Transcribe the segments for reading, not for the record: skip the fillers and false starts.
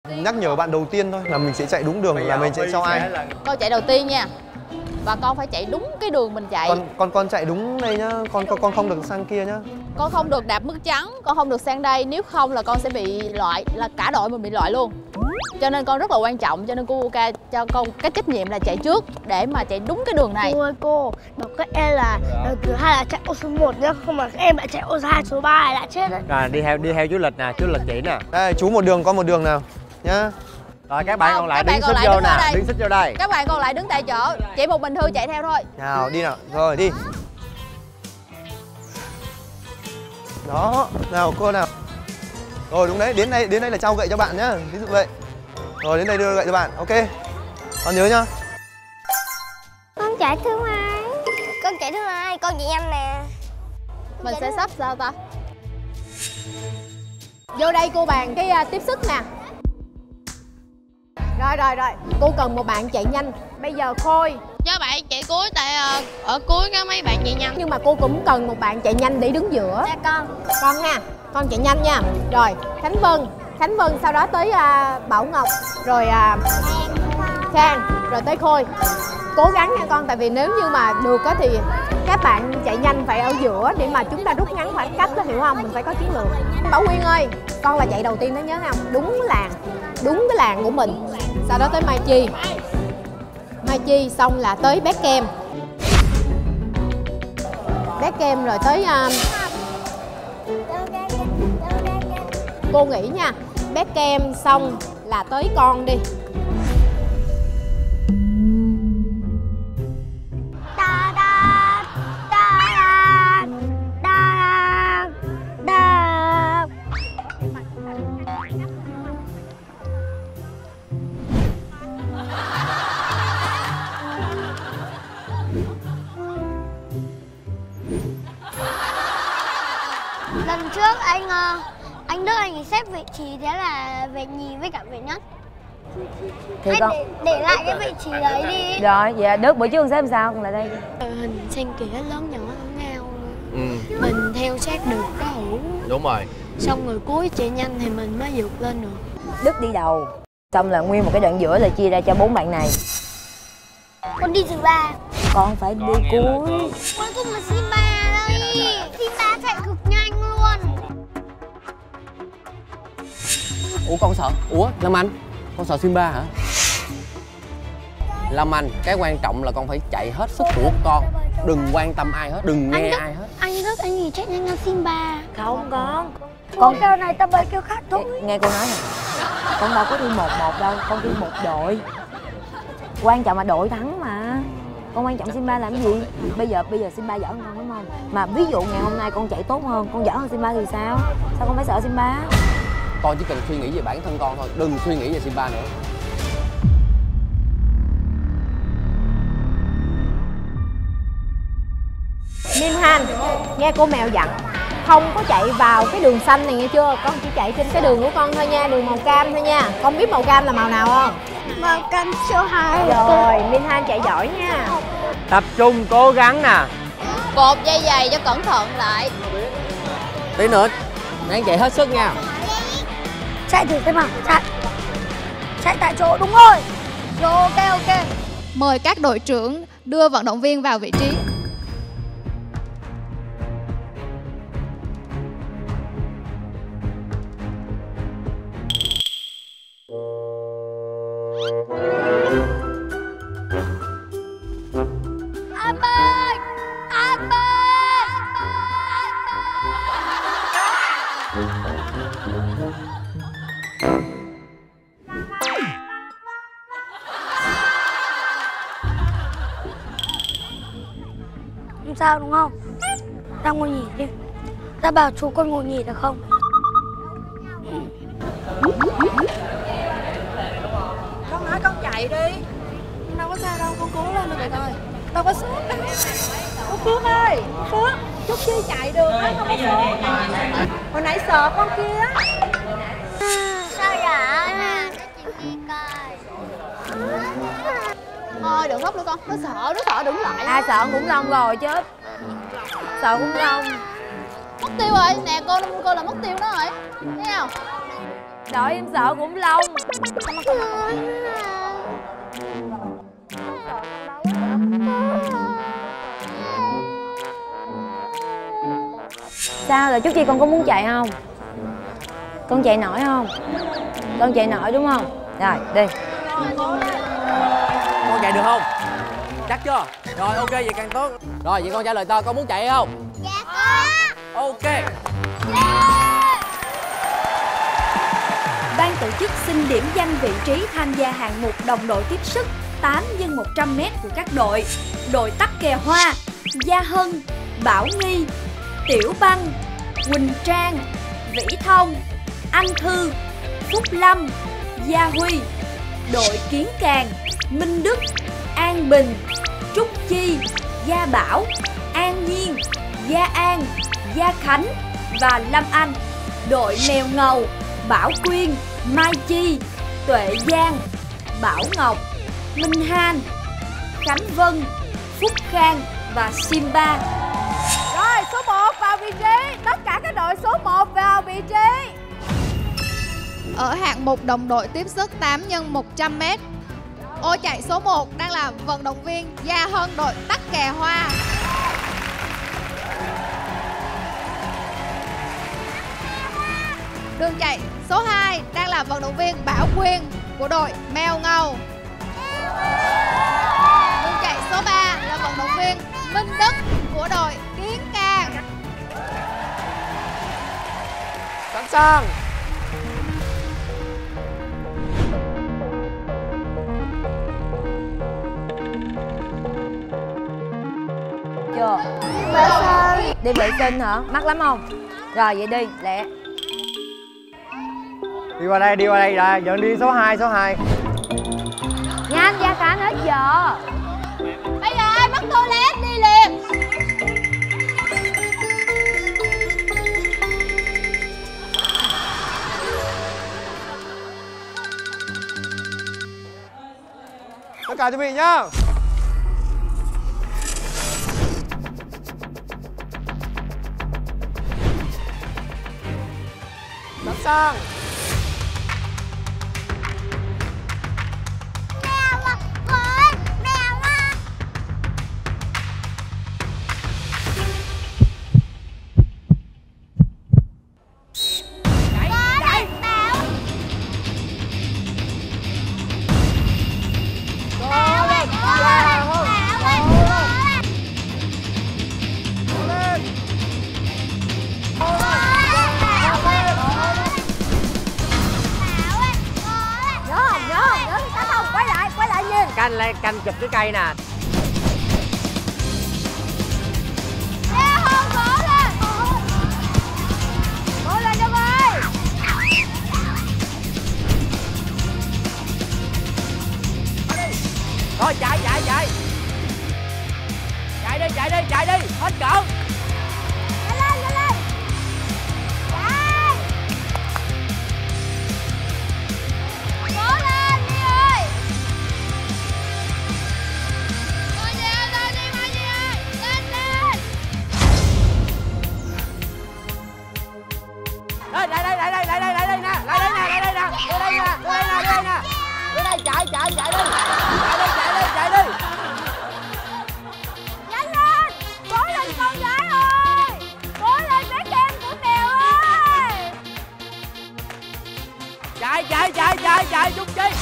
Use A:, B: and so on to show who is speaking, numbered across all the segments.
A: nhắc nhở bạn đầu tiên thôi là mình sẽ chạy đúng đường là mình sẽ cho ai.
B: Con chạy đầu tiên nha. Và con phải chạy đúng cái đường mình chạy.
A: Con chạy đúng đây nhá. Con không được sang kia nhá.
B: Con không được đạp mức trắng, con không được sang đây, nếu không là con sẽ bị loại, là cả đội mình bị loại luôn. Cho nên con rất là quan trọng, cho nên cô Uka cho con cái trách nhiệm là chạy trước để mà chạy đúng cái đường này.
C: Cô ơi cô, bảo các em là thứ hai là chạy ô số 1 nhá, không mà các em lại chạy ô số 2, số 3 lại chết đấy.
D: Rồi đi theo chú Lịch nè, chú Lịch chỉ nè.
A: Đây, chú một đường, con một đường nào nhá.
D: Rồi các bạn còn lại đứng xích vô nè, đứng xích vô đây.
B: Các bạn còn lại đứng tại chỗ, chỉ một mình Thư chạy theo thôi.
A: Nào, đi nào. Rồi, đi. Đó, nào cô nào. Rồi đúng đấy, đến đây là trao gậy cho bạn nhá. Ví dụ vậy. Rồi đến đây đưa gậy cho bạn. Ok. Con nhớ nhá.
C: Con chạy thứ hai. Con chạy thứ hai, con chạy nhanh nè.
B: Mình sẽ sắp sao ta? Vô đây cô bàn cái tiếp sức nè. Rồi, cô cần một bạn chạy nhanh. Bây giờ Khôi
E: cho bạn chạy cuối, tại ở cuối có mấy bạn chạy nhanh.
B: nhưng mà cô cũng cần một bạn chạy nhanh để đứng giữa.
C: Dạ
B: Con nha, con chạy nhanh nha. Rồi Khánh Vân sau đó tới Bảo Ngọc, rồi Khang, rồi tới Khôi. Cố gắng nha con, tại vì nếu như mà được á thì các bạn chạy nhanh phải ở giữa để mà chúng ta rút ngắn khoảng cách đó, hiểu không? Mình phải có chiến lược. Bảo Nguyên ơi, con là chạy đầu tiên đó nhớ không? Đúng cái làng của mình. Sau đó tới Mai Chi xong là tới Bé Kem rồi tới cô nghĩ nha, Bé Kem xong là tới con đi.
C: Lần trước anh Đức anh xếp vị trí thế là về nhì với cả về nhất.
F: Thì
C: anh
F: con
C: để lại cái vị trí đấy đi.
F: rồi vậy Đức bữa trước xếp làm sao, con lại đây.
C: Hình xen kẽ lớn nhỏ hơn nhau. Mình theo sát được cái hữu.
D: Đúng rồi.
C: Xong rồi cuối chạy nhanh thì mình mới vượt lên được.
F: Đức đi đầu, xong là nguyên một cái đoạn giữa là chia ra cho 4 bạn này.
C: Con đi thứ 3.
F: Con phải đi cuối.
C: Con cùng là Simba đây. Simba chạy cực nhanh luôn.
D: Ủa con sợ? Ủa Lâm Anh, con sợ Simba hả? Lâm Anh, cái quan trọng là con phải chạy hết sức của con. Đừng quan tâm ai hết, đừng nghe ai hết.
C: Anh Đức anh nghĩ chạy nhanh hơn Simba.
F: Không
C: Con kêu này tao bay kêu khác thôi.
F: Nghe cô nói nè, con đâu có đi 1-1 đâu, con đi một đội. Quan trọng là đội thắng mà. Con quan trọng Simba làm gì? Bây giờ Simba giỏi hơn con đúng không? Mà ví dụ ngày hôm nay con chạy tốt hơn, con giỏi hơn Simba thì sao? Sao con phải sợ Simba?
D: Con chỉ cần suy nghĩ về bản thân con thôi, đừng suy nghĩ về Simba nữa.
B: Min Han, nghe cô mèo dặn không có chạy vào cái đường xanh này nghe chưa? Con chỉ chạy trên cái đường của con thôi nha, đường màu cam thôi nha. Con biết màu cam là màu nào không?
C: Màu cam số 2.
B: Rồi, Min Han chạy giỏi nha.
D: Tập trung cố gắng nè.
B: Cột dây giày cho cẩn thận lại.
D: Tí nữa, ráng chạy hết sức nha.
C: Chạy thử xem nào, chạy tại chỗ, đúng rồi. Rồi ok.
E: Mời các đội trưởng đưa vận động viên vào vị trí.
C: Không sao đúng không? Ra ngồi nghỉ đi. Ra bảo chú con ngồi nghỉ được không?
B: Con nói con chạy đi. Đâu có sao đâu, con cố lên được rồi thôi. Đâu có sốt đâu. Cô Phước ơi, Phước, chút chi chạy được á, không có sốt. Hồi nãy sợ con kia.
C: Sao vậy?
B: Thôi đừng khóc nữa con, nó sợ đứng lại.
F: Ai sợ khủng long rồi chết. Sợ khủng long.
B: Mất tiêu rồi, nè cô là mất tiêu nó rồi. Thấy không?
F: Đội em sợ khủng long. Sao là Trúc Chi, con có muốn chạy không? Con chạy nổi không? Con chạy nổi đúng không? Rồi đi.
D: Con chạy được không? Chắc chưa? Rồi ok, vậy càng tốt. Rồi vậy con trả lời to, con muốn chạy không?
C: Dạ có.
D: Ok.
G: Ban tổ chức xin điểm danh vị trí tham gia hạng mục đồng đội tiếp sức 8x100m của các đội. Đội Tắc Kè Hoa, Gia Hân, Bảo Nghi, Tiểu Băng, Quỳnh Trang, Vĩ Thông, Anh Thư, Phúc Lâm, Gia Huy. Đội Kiến Càng, Minh Đức, An Bình, Trúc Chi, Gia Bảo, An Nhiên, Gia An, Gia Khánh và Lâm Anh. Đội Mèo Ngầu, Bảo Quyên, Mai Chi, Tuệ Giang, Bảo Ngọc, Minh Han, Khánh Vân, Phúc Khang và Simba.
B: Rồi số 1 vào vị trí. Tất cả các đội số 1 vào vị trí.
E: Ở hạng mục đồng đội tiếp sức 8x100m, ô chạy số 1 đang là vận động viên Gia Hân, đội Tắc Kè Hoa. Đường chạy số 2 đang là vận động viên Bảo Quyên của đội Mèo Ngầu. Đường chạy số 3 là vận động viên Minh Đức của đội Kiến Càng.
A: Sẵn sàng.
F: Chưa? Đi vệ sinh hả? Mắc lắm không? Rồi vậy đi, lẹ.
A: Đi qua đây rồi, dẫn đi số 2, số 2.
F: Nhanh, Gia Khánh hết giờ.
B: Bây giờ ai mất toilet đi liền.
A: Tất cả chuẩn bị nhá. Sẵn sàng.
D: Canh chụp cái cây nè. Thôi chạy đi, hết cỡ.
B: Nhanh lên. Chạy. Cố lên đi ơi. Mai Nhi ơi, lên đi Mai Nhi ơi. Lên đi.
D: Đây nè. Lại đây nè. Đưa đây, chạy đi. Chạy đi.
B: Nhanh lên. Cố lên con gái ơi. Cố lên bé kem của Mèo ơi.
D: Chạy Trúc Chi.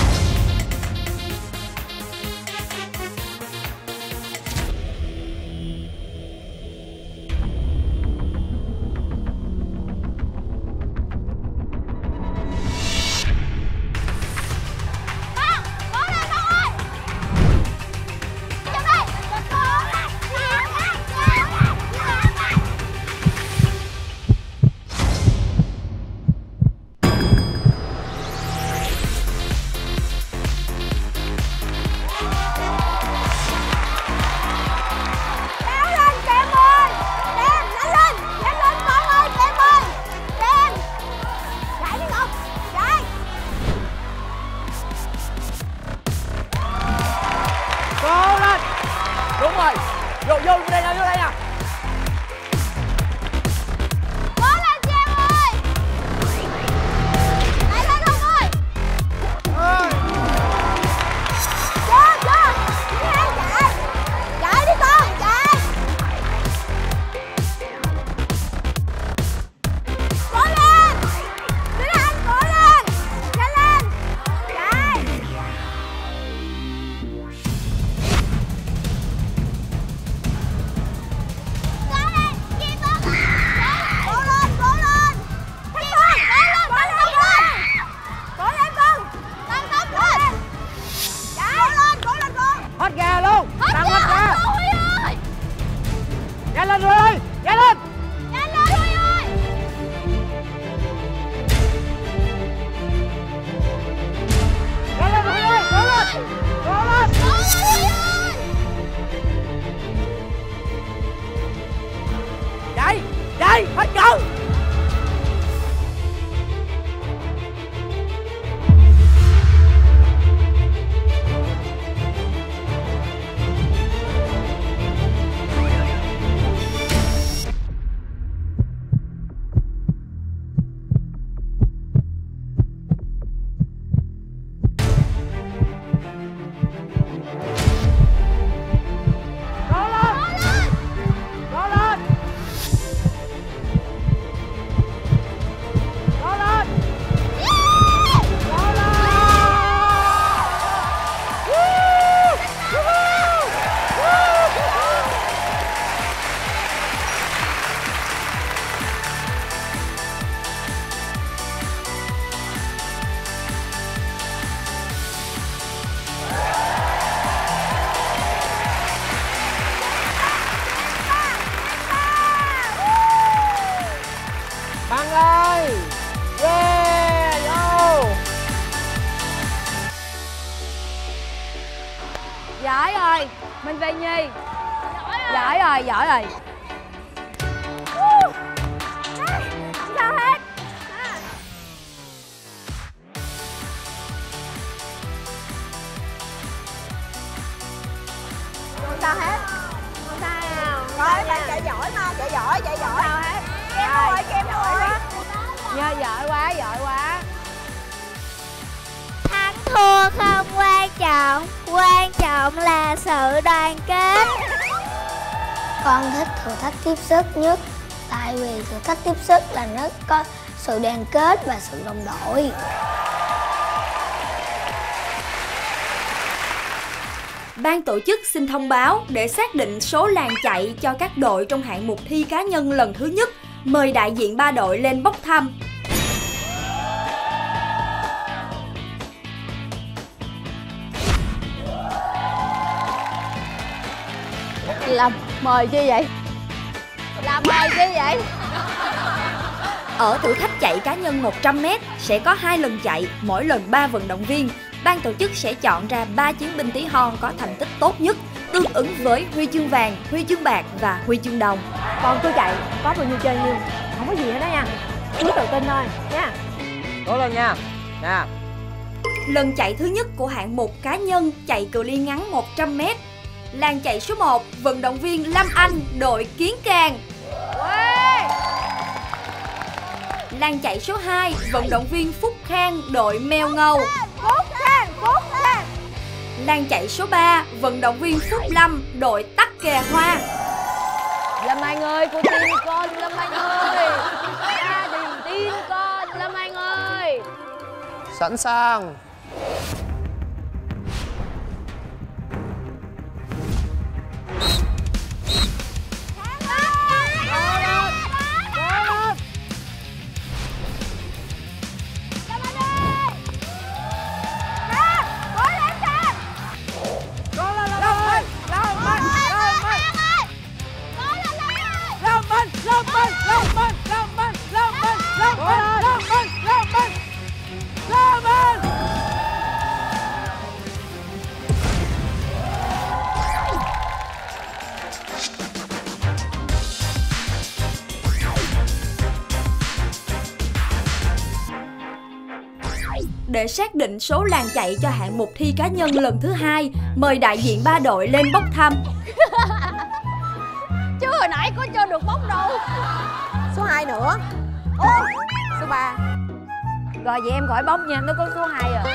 D: Đúng rồi. Vô đây nè.
B: Cố lên chị em ơi. Lại lên
F: Giỏi rồi. Mình về nhì. Giỏi rồi, giỏi rồi.
B: Sao hết? Không sao hết. Không sao. Rồi bạn chạy giỏi mà, chạy giỏi. Không sao hết. Kem thôi.
F: Nhớ giỏi quá.
C: Thắng thua không quan trọng là sự đoàn kết. Con thích thử thách tiếp sức nhất, tại vì thử thách tiếp sức là nó có sự đoàn kết và sự đồng đội.
G: Ban tổ chức xin thông báo để xác định số làn chạy cho các đội trong hạng mục thi cá nhân lần thứ nhất. Mời đại diện 3 đội lên bốc thăm.
B: Làm mời chi vậy?
G: Ở thử thách chạy cá nhân 100m sẽ có 2 lần chạy, mỗi lần 3 vận động viên. Ban tổ chức sẽ chọn ra 3 chiến binh tí hon có thành tích tốt nhất, tương ứng với huy chương vàng, huy chương bạc và huy chương đồng.
B: Con cứ chạy, có bao nhiêu chơi nhiêu. Không có gì hết đó nha. Cứ tự tin thôi nha.
D: Cố lên nha. Nha.
G: Lần chạy thứ nhất của hạng mục cá nhân chạy cự ly ngắn 100m. Làn chạy số 1, vận động viên Lâm Anh, đội Kiến Càng. Làn chạy số 2, vận động viên Phúc Khang, đội Mèo Ngầu.
B: Phúc Khang.
G: Làn chạy số 3, vận động viên Phúc Lâm, đội Tắc Kè Hoa.
F: Lâm Anh ơi, cô tin con Lâm Anh ơi. Gia đình tin con Lâm Anh ơi.
A: Sẵn sàng.
G: Để xác định số làn chạy cho hạng mục thi cá nhân lần thứ 2, mời đại diện 3 đội lên bốc thăm.
B: Chứ hồi nãy có cho được bốc đâu. Số 2 nữa. Số 3.
F: Rồi vậy em khỏi bốc nha, nó có số 2 rồi.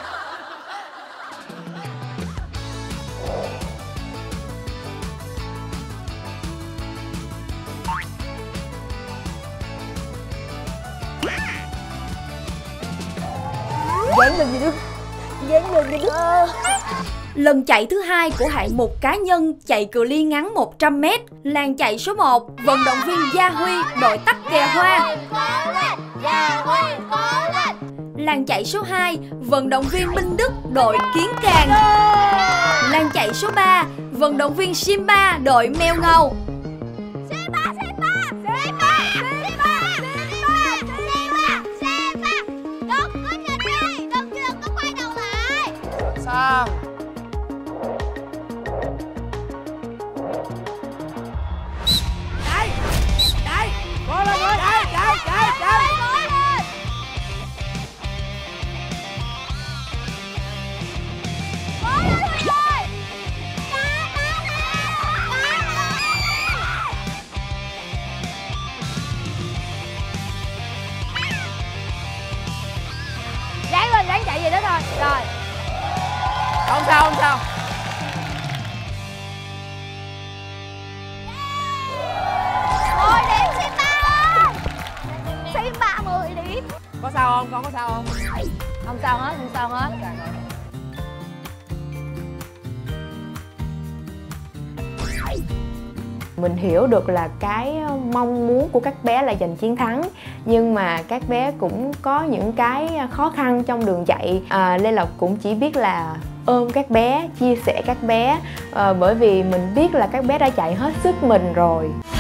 G: Lần chạy thứ 2 của hạng mục cá nhân chạy cự ly ngắn 100m. Làn chạy số 1, vận động viên Gia Huy, đội Tắc Kè Hoa. Làn chạy số 2, vận động viên Minh Đức, đội Kiến Càng. Làn chạy số 3, vận động viên Simba, đội Mèo Ngầu.
A: Sang.
B: Ráng chạy về đó thôi. Rồi.
D: Không sao.
C: Ôi điểm Simba. Simba 10 điểm.
D: Có sao không? Con có sao không?
F: Không sao hết.
H: Mình hiểu được là cái mong muốn của các bé là giành chiến thắng, nhưng mà các bé cũng có những cái khó khăn trong đường chạy. Lê Lộc cũng chỉ biết là ôm các bé, chia sẻ các bé, bởi vì mình biết là các bé đã chạy hết sức mình rồi.